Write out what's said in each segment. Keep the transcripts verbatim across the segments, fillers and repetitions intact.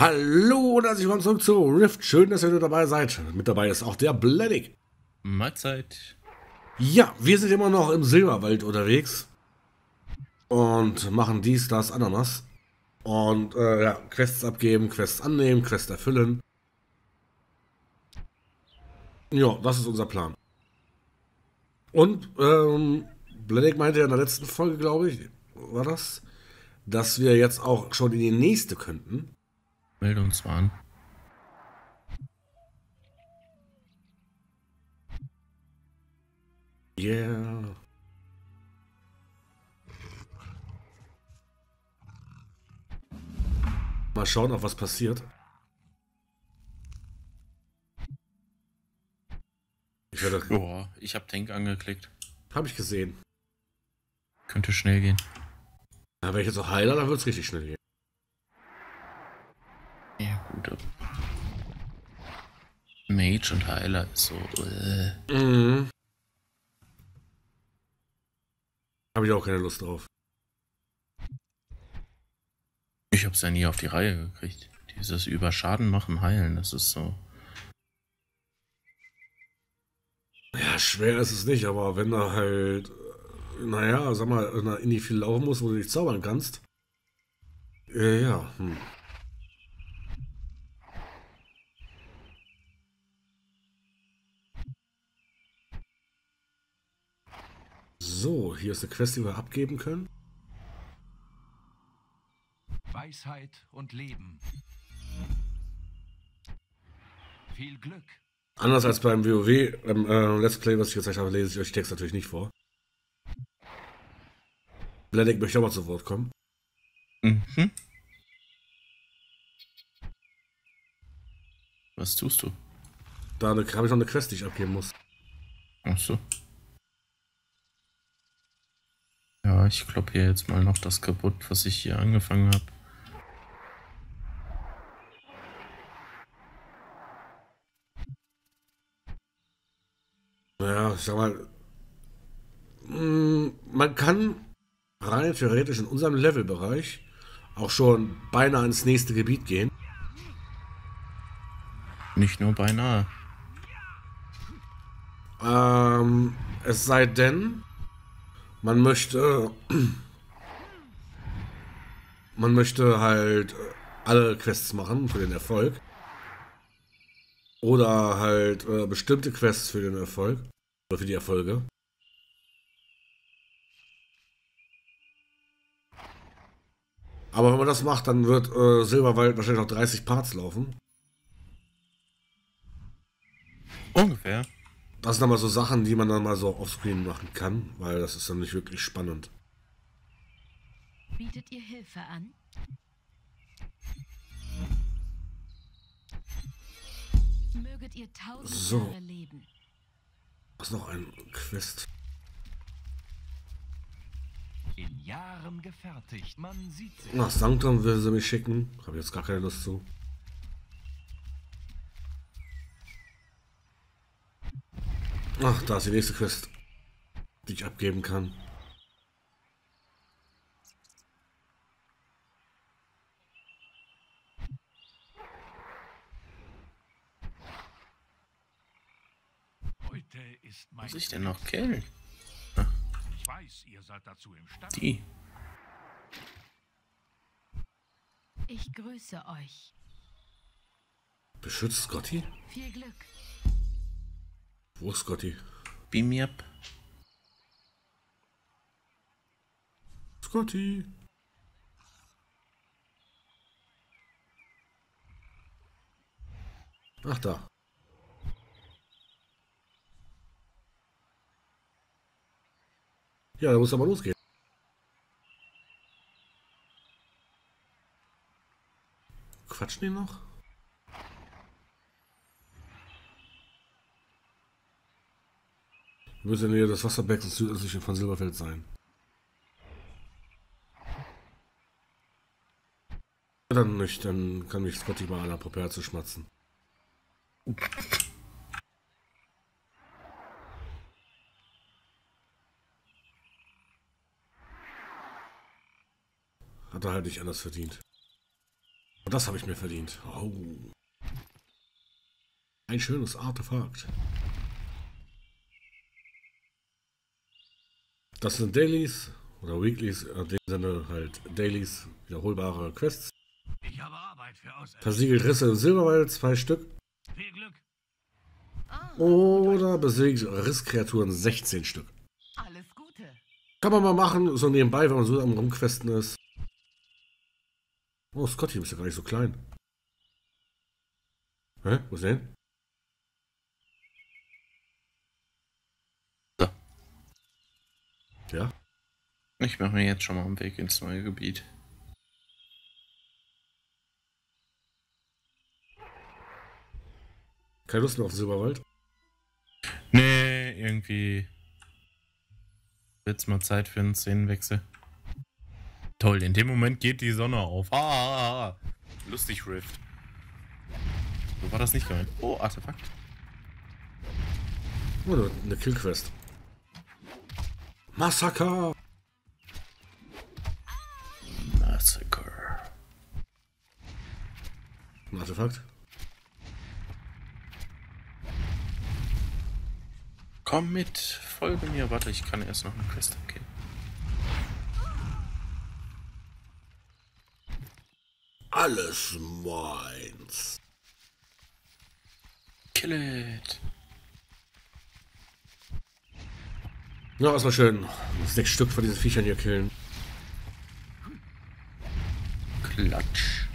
Hallo und herzlich willkommen zurück zu Rift. Schön, dass ihr wieder dabei seid. Mit dabei ist auch der Blennig. Mahlzeit. Ja, wir sind immer noch im Silberwald unterwegs und machen dies, das, Ananas. Und äh, ja, Quests abgeben, Quests annehmen, Quests erfüllen. Ja, das ist unser Plan. Und ähm, Blennig meinte ja in der letzten Folge, glaube ich, war das, dass wir jetzt auch schon in die nächste könnten. Melde uns mal an. Yeah. Mal schauen, ob was passiert. Ich werde. Boah, ich habe Tank angeklickt. Habe ich gesehen. Könnte schnell gehen. Ja, wenn ich jetzt auch Heiler, dann wird es richtig schnell gehen. Ja, gut. Mage und Heiler ist so. Äh. Mhm. Habe ich auch keine Lust drauf. Ich hab's ja nie auf die Reihe gekriegt. Dieses über Schaden machen, heilen, das ist so. Ja, schwer ist es nicht, aber wenn du halt, naja, sag mal, in der Indie viel laufen musst, wo du nicht zaubern kannst. Äh, ja, hm. So, hier ist eine Quest, die wir abgeben können. Weisheit und Leben. Viel Glück. Anders als beim WoW, beim äh, Let's Play, was ich gezeigt habe, lese ich euch Text natürlich nicht vor. Blennig möchte auch mal zu Wort kommen. Mhm. Was tust du? Da habe ich noch eine Quest, die ich abgeben muss. Ach so. Ja, ich klopp hier jetzt mal noch das kaputt, was ich hier angefangen habe. Naja, ich sag mal, mh, man kann rein theoretisch in unserem Levelbereich auch schon beinahe ins nächste Gebiet gehen. Nicht nur beinahe. Ähm, es sei denn, man möchte, man möchte halt alle Quests machen für den Erfolg. Oder halt äh, bestimmte Quests für den Erfolg. Oder für die Erfolge. Aber wenn man das macht, dann wird äh, Silberwald wahrscheinlich noch dreißig Parts laufen. Ungefähr. Das sind dann mal so Sachen, die man dann mal so offscreen machen kann, weil das ist dann nicht wirklich spannend. Bietet ihr Hilfe an? Möget ihr tausend So. Jahre leben. Was noch ein Quest? In Jahren gefertigt, man sieht sich. Nach Sanctum will sie mich schicken. Habe jetzt gar keine Lust zu. Ach, da ist die nächste Quest, die ich abgeben kann. Heute ist mein Muss ich denn noch killen? Ich weiß, ihr seid dazu imstande. Die. Ich grüße euch. Beschützt Scotty? Viel Glück. Wo ist Scotty? Beam me up. Scotty! Ach, da. Ja, da muss aber losgehen. Quatschen die noch? Wir müssen in der Nähe des Wasserbeckens südöstlich von Silberfeld sein. Dann nicht, dann kann mich Scotty mal an der Puppe zu schmatzen. Hat er halt nicht anders verdient. Und das habe ich mir verdient. Oh. Ein schönes Artefakt. Das sind Dailies oder Weeklies, in dem Sinne halt Dailies, wiederholbare Quests. Ich habe Arbeit für Auserwählte. Versiegelt Risse im Silberwald, zwei Stück. Viel Glück. Oder besiegt Risskreaturen, sechzehn Stück. Alles Gute. Kann man mal machen, so nebenbei, wenn man so am Rumquesten ist. Oh, Scotty, bist ja gar nicht so klein. Hä? Wo ist der hin? So. Ja? Ich mache mir jetzt schon mal einen Weg ins neue Gebiet. Keine Lust mehr auf den Silberwald? Nee, irgendwie wird's mal Zeit für einen Szenenwechsel. Toll, in dem Moment geht die Sonne auf. Ah, ah, ah. Lustig, Rift. So war das nicht gemeint. Oh, Artefakt. Oh, eine Killquest. Massaker! Massacre. Ein Artefakt. Komm mit, folge mir. Warte, ich kann erst noch eine Quest abgeben. Alles meins. Kill it. Ja, erstmal schön sechs Stück von diesen Viechern hier killen. Klatsch.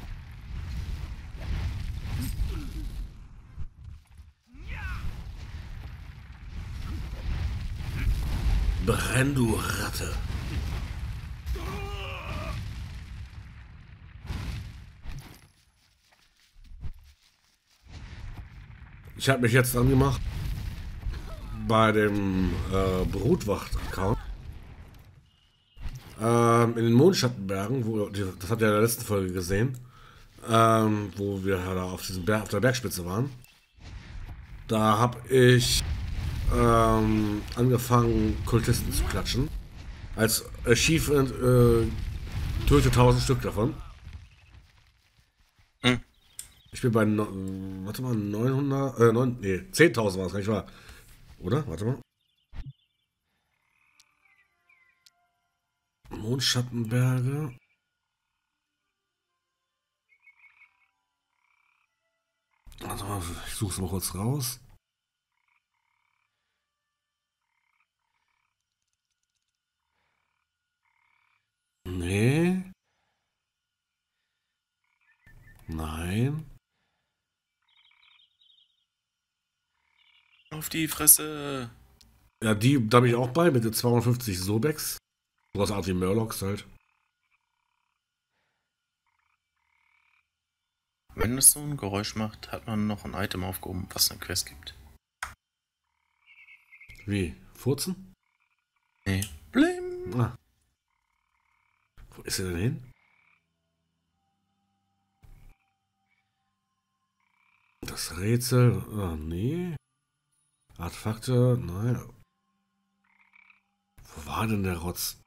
Brenn, du Ratte. Ich habe mich jetzt angemacht bei dem äh, Brutwacht-Account. Ähm, in den Mondschattenbergen, wo, das habt ihr in der letzten Folge gesehen, ähm, wo wir da auf, diesem Berg, auf der Bergspitze waren. Da habe ich ähm, angefangen, Kultisten zu klatschen. Als Achievement äh, töte tausend Stück davon. Hm. Ich bin bei, no, warte mal, neunhundert, äh, neun, nee, zehntausend war es gar nicht wahr. Oder? Warte mal. Mondschattenberge. Warte mal, ich suche es mal kurz raus. Nee. Nein. Auf die Fresse. Ja, die, da bin ich auch bei, mit den zweihundertfünfzig Sobex. So was Art wie Murlocs halt. Wenn es so ein Geräusch macht, hat man noch ein Item aufgehoben, was eine Quest gibt. Wie? Furzen? Nee. Blim. Ah. Wo ist er denn hin? Das Rätsel. Ah, nee. Artefakte. Nein. Wo war denn der Rotz?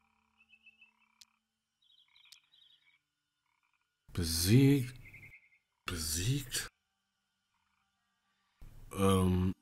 Besiegt. Besiegt. Ähm.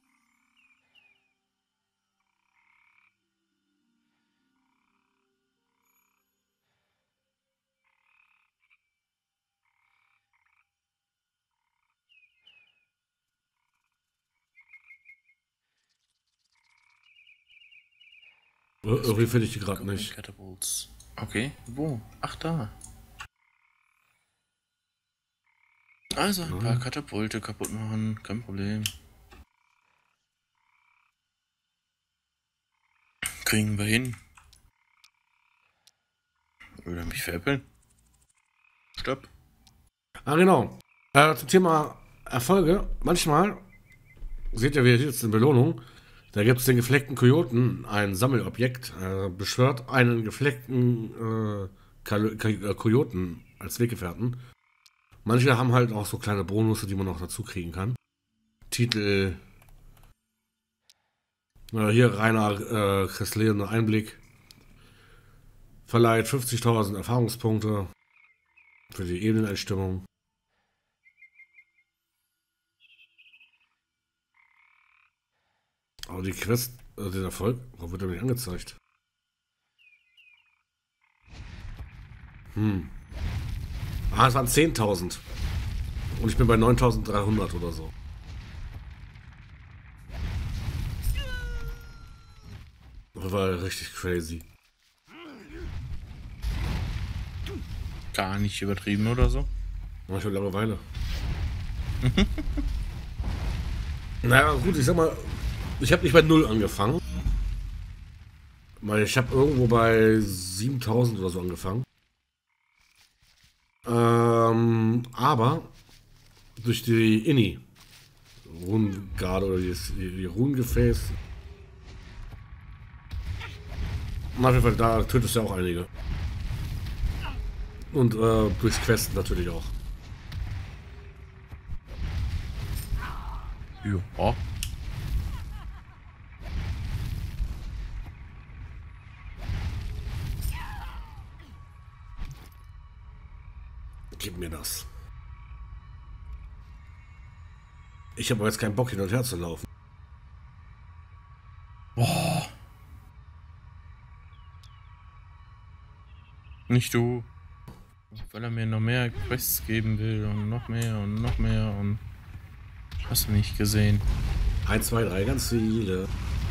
Irgendwie finde ich die gerade nicht. Catapults. Okay, wo? Ach, da. Also ein paar Katapulte kaputt machen, kein Problem. Kriegen wir hin. Will er mich veräppeln? Stopp. Ah, genau. Äh, zum Thema Erfolge. Manchmal, seht ihr, wie jetzt eine Belohnung, da gibt es den gefleckten Kojoten, ein Sammelobjekt, äh, beschwört einen gefleckten äh, Kojoten als Weggefährten. Manche haben halt auch so kleine Bonusse, die man noch dazu kriegen kann. Titel. Äh, hier Rainer äh, Kressler, Einblick. Verleiht fünfzigtausend Erfahrungspunkte. Für die Ebeneneinstimmung. Aber die Quest, also den Erfolg, warum wird er mir nicht angezeigt? Hm. Ah, es waren zehntausend. Und ich bin bei neuntausenddreihundert oder so. Das war richtig crazy. Gar nicht übertrieben oder so. Ich habe Langeweile. Naja, gut, ich sag mal, ich habe nicht bei null angefangen. Weil ich habe irgendwo bei siebentausend oder so angefangen. Ähm, aber durch die Inni, Runengarde oder die, die Runengefäß. Auf jeden Fall, da tötest du ja auch einige. Und äh, durchs Questen natürlich auch. Ja. Gib mir das. Ich habe jetzt keinen Bock hin und her zu laufen. Boah. Nicht du. Weil er mir noch mehr Quests geben will und noch mehr und noch mehr und hast du nicht gesehen. eins, zwei, drei, ganz viele.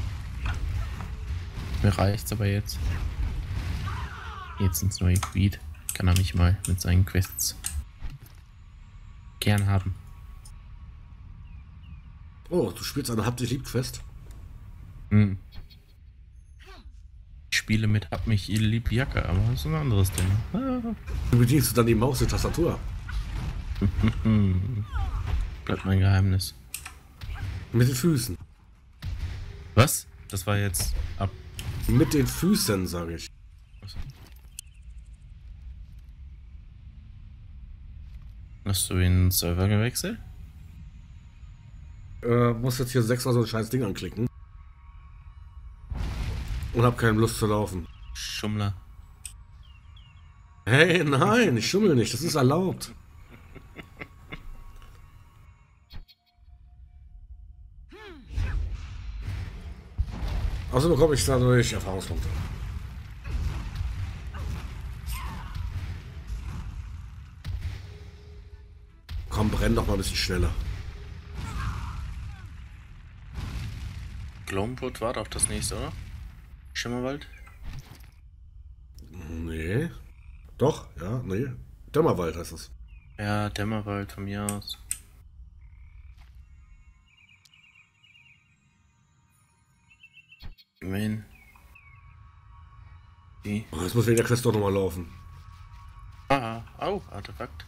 Mir reicht's aber jetzt. Jetzt ins neue Gebiet. Kann er mich mal mit seinen Quests gern haben. Oh, du spielst eine Hab dich lieb Quest? Hm. Ich spiele mit Hab mich lieb Jacke, aber das ist ein anderes Thema. Ah. Du bedienst dann die Maus und Tastatur. Bleibt mein Geheimnis. Mit den Füßen. Was? Das war jetzt ab. Mit den Füßen, sage ich. Hast du den Server gewechselt? Äh, muss jetzt hier sechsmal so ein scheiß Ding anklicken. Und hab keine Lust zu laufen. Schummler. Hey, nein, ich schummel nicht, das ist erlaubt. Also bekomme ich dadurch Erfahrungspunkte. Komm, brenn doch mal ein bisschen schneller. Gloamwood war doch das nächste, oder? Schimmerwald? Nee. Doch, ja, nee. Dämmerwald heißt es. Ja, Dämmerwald von mir aus. Immerhin. Die. Oh, jetzt muss wegen der Quest doch nochmal laufen. Ah, au, Artefakt.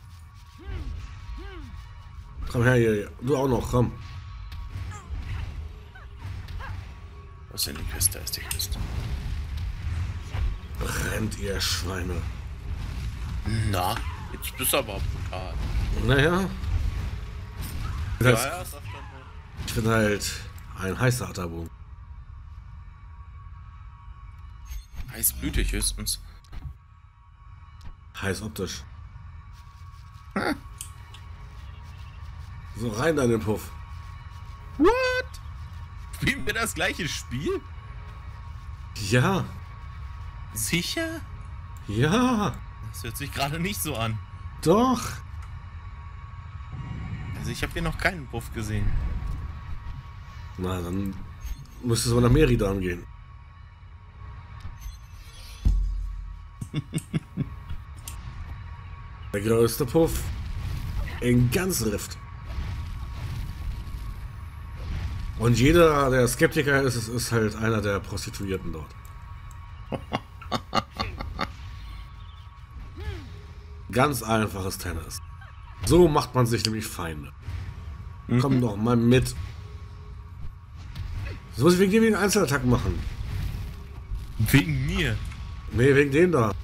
Komm her hier, du auch noch, komm. Was ist denn die Quest? Da ist die Quest. Rennt ihr Schweine. Na, jetzt bist du aber brutal. Naja. Ja, Das, ja, sag dann mal. ich bin halt ein heißer Atterbogen. Heißblütig höchstens. Heiß optisch. So rein da in den Puff. What? Spielen wir das gleiche Spiel? Ja, Sicher? ja, Das hört sich gerade nicht so an. doch. Also ich habe hier noch keinen Puff gesehen. Na, dann müsstest du mal nach Meridan gehen. Der größte Puff in ganz Rift. Und jeder, der Skeptiker ist, ist, ist halt einer der Prostituierten dort. Ganz einfaches Tennis. So macht man sich nämlich Feinde. Mhm. Komm doch mal mit. Das muss ich wegen dir wegen Einzelattacken machen. Wegen mir. Nee, wegen dem da.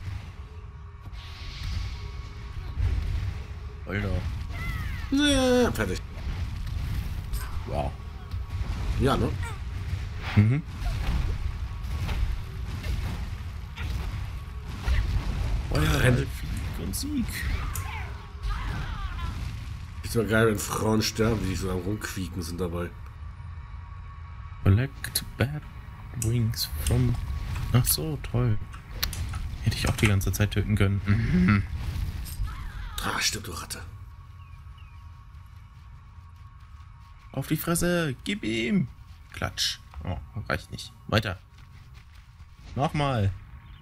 Alter. Nee, fertig. Wow. Ja, ne? Mhm. Euer Rennen. Und Sieg. Ist ja geil, wenn Frauen sterben, die so am Rumquieken sind dabei. Collect bad wings from... Ach so, toll. Hätte ich auch die ganze Zeit töten können. Mhm. Ah, stimmt, du Ratte. Auf die Fresse, gib ihm. Klatsch. Oh, reicht nicht. Weiter. Nochmal.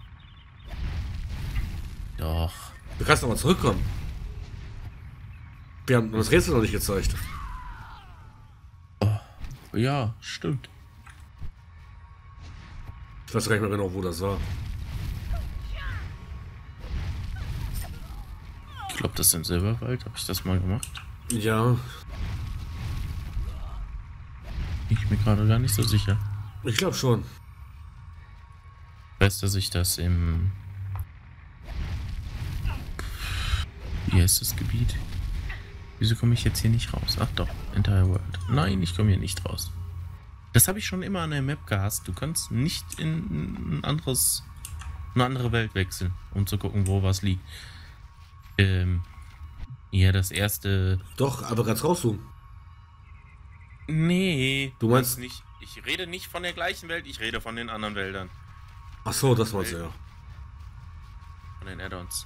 Doch. Du kannst noch mal zurückkommen. Wir haben das Rätsel noch nicht gezeigt. Oh, ja, stimmt. Ich weiß gar nicht mehr genau, wo das war. Ich glaube, das ist im Silberwald. Habe ich das mal gemacht? Ja, Bin ich mir gerade gar nicht so sicher. ich glaube schon. Ich weiß, dass ich das im... Wie heißt das Gebiet? Wieso komme ich jetzt hier nicht raus? Ach doch, Entire World. Nein, ich komme hier nicht raus. Das habe ich schon immer an der Map gehasst. Du kannst nicht in ein anderes, eine andere Welt wechseln, um zu gucken, wo was liegt. Ähm, ja, das erste... Doch, aber ganz rauszoomen. Nee, Du meinst- das nicht. Ich rede nicht von der gleichen Welt, ich rede von den anderen Wäldern. Ach so, das meinst du ja. Von den Add-ons.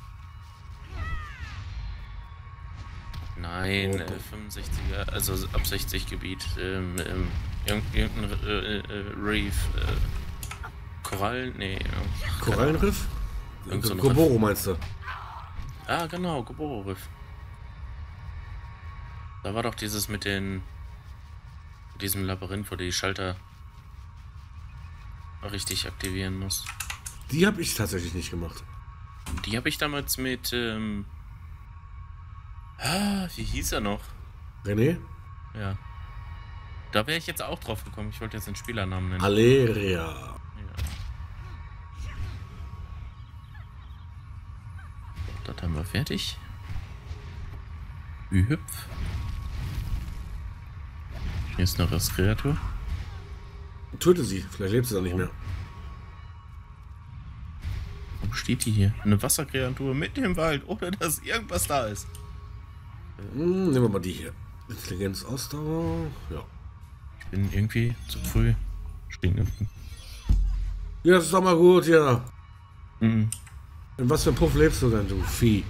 Nein, Oh. äh, fünfundsechziger, also ab sechzig Gebiet. Ähm, ähm, irgend- irgendein äh, äh, Reef. Äh, Korallen? Nee. ach, keine Korallenriff? Irgend so ein Goboro meinst du? Ahnung. Ah, genau, Goboro-Riff. Da war doch dieses mit den. Mit diesem Labyrinth, wo du die Schalter richtig aktivieren musst. Die habe ich tatsächlich nicht gemacht. Die habe ich damals mit. Ähm, ah, wie hieß er noch? René? Ja. Da wäre ich jetzt auch drauf gekommen. Ich wollte jetzt den Spielernamen nennen. Aleria. Ja. Das haben wir fertig. Ü-Hüpf. Hier ist noch das Kreatur. Töte sie, vielleicht lebt sie dann nicht mehr. Wo steht die hier? Eine Wasserkreatur mitten im Wald, ohne dass irgendwas da ist. Hm, nehmen wir mal die hier. Intelligenz, Ausdauer. Ja. Ich bin irgendwie zu früh stehen geblieben. Ja, das ist doch mal gut, ja. Mhm. In was für einem Puff lebst du denn, du Vieh?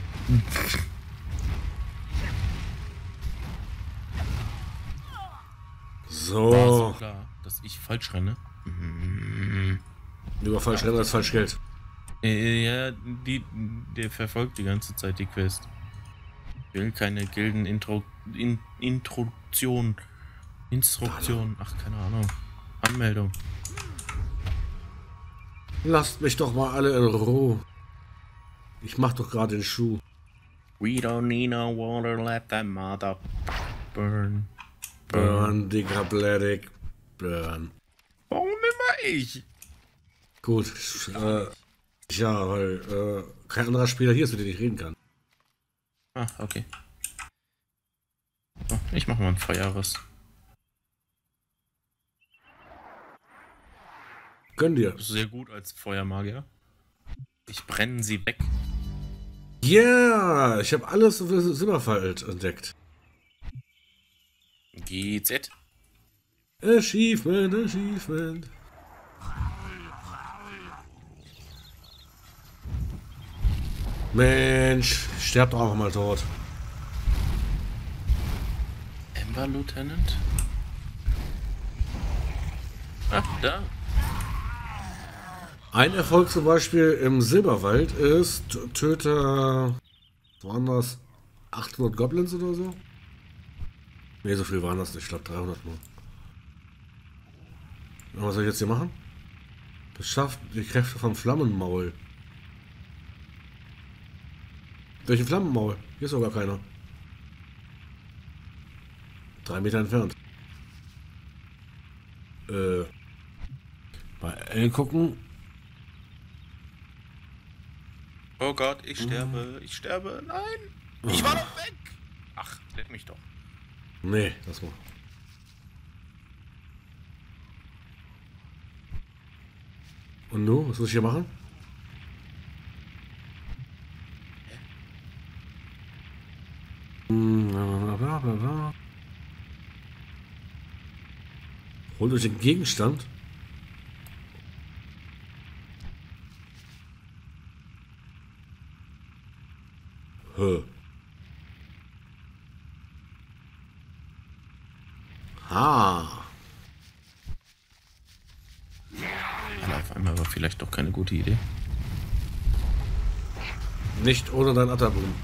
War so So. klar, dass ich falsch renne. Mhm. Lieber falsch rennen als falsch Geld. Äh, ja, die, der verfolgt die ganze Zeit die Quest. Ich will keine Gilden-Intro... In, Introduktion. Instruktion. Ach, keine Ahnung. Anmeldung. Lasst mich doch mal alle in Ruhe. Ich mach doch gerade den Schuh. We don't need no water, let that mother burn. Burn, Digga, Bladdick. Burn. Warum immer ich? Gut. Äh, ja, weil äh, kein anderer Spieler hier ist, mit dem ich reden kann. Ah, okay. So, ich mach mal ein Feuerriss. Gönn dir. Sehr gut als Feuermagier. Ich brenne sie weg. Ja, yeah, ich habe alles für Silberfalt entdeckt. G Z. Achievement, Achievement. Mensch, sterbt doch einfach mal tot. Ember Lieutenant? Ach, da. Ein Erfolg zum Beispiel im Silberwald ist, töte, was waren das, achthundert Goblins oder so? Ne, so viel waren das nicht, ich glaube dreihundert nur. Und was soll ich jetzt hier machen? Das schafft die Kräfte vom Flammenmaul. Welchen Flammenmaul? Hier ist sogar keiner. Drei Meter entfernt. Äh. Bei L gucken. Oh Gott, ich sterbe, ich sterbe, nein! Ich war doch weg! Ach, leck mich doch. Nee, das mal. Und nu, was muss ich hier machen? Hm, bla bla bla. Holt euch den Gegenstand. Hä. Ah. Aber auf einmal war vielleicht doch keine gute Idee. Nicht ohne dein Atterbum.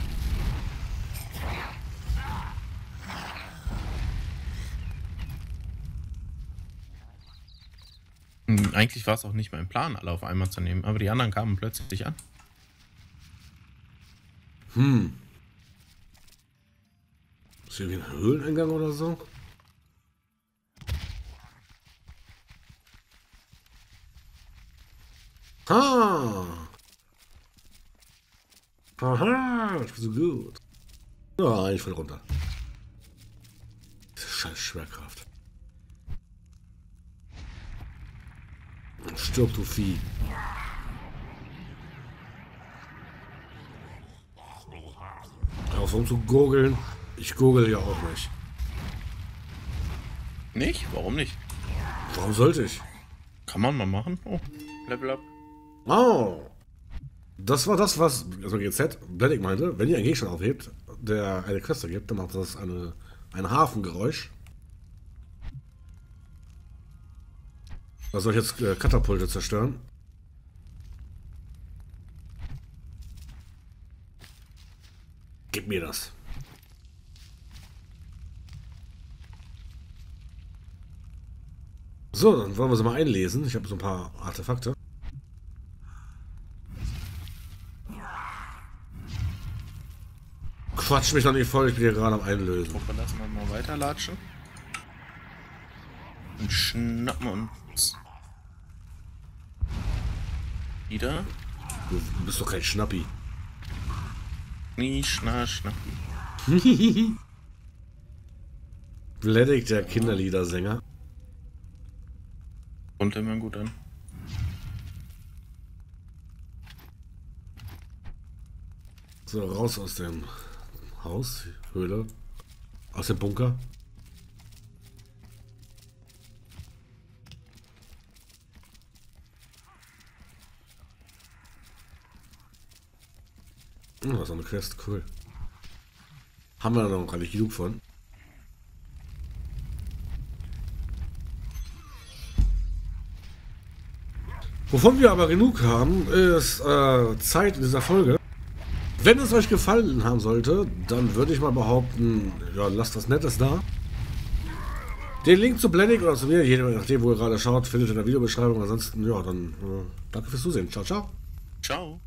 Hm, eigentlich war es auch nicht mein Plan, alle auf einmal zu nehmen, aber die anderen kamen plötzlich an. Hm. Ist irgendwie ein Höhleneingang oder so? Ah. Aha, ich bin so gut. Ja, ich fall runter. Scheiß Schwerkraft. Stirb, du Vieh. Auf um zu gurgeln. Ich gurgel ja auch nicht. Nicht? Warum nicht? Warum sollte ich? Kann man mal machen. Oh, Level up. Oh. Das war das, was also G Z Blending meinte. Wenn ihr einen Gegenstand aufhebt, der eine Quest ergibt, dann macht das eine, ein Hafengeräusch. Was soll ich jetzt äh, Katapulte zerstören? Gib mir das. So, dann wollen wir sie mal einlesen. Ich habe so ein paar Artefakte. Quatsch mich doch nicht voll, ich bin hier gerade am Einlösen. Gucken wir, lassen wir mal weiterlatschen. Und schnappen uns. Wieder. Du bist doch kein Schnappi. Nie, schna, schnappi. Bledig, der Kinderliedersänger. Kommt immer gut an. So, raus aus dem Haus, Höhle, aus dem Bunker. Hm, das ist eine Quest, cool. Haben wir da noch gar nicht genug von. Wovon wir aber genug haben, ist äh, Zeit in dieser Folge. Wenn es euch gefallen haben sollte, dann würde ich mal behaupten, ja, lasst was Nettes da. Den Link zu Blending oder zu mir, je nachdem, wo ihr gerade schaut, findet ihr in der Videobeschreibung. Ansonsten, ja, dann äh, danke fürs Zusehen. Ciao, ciao. Ciao.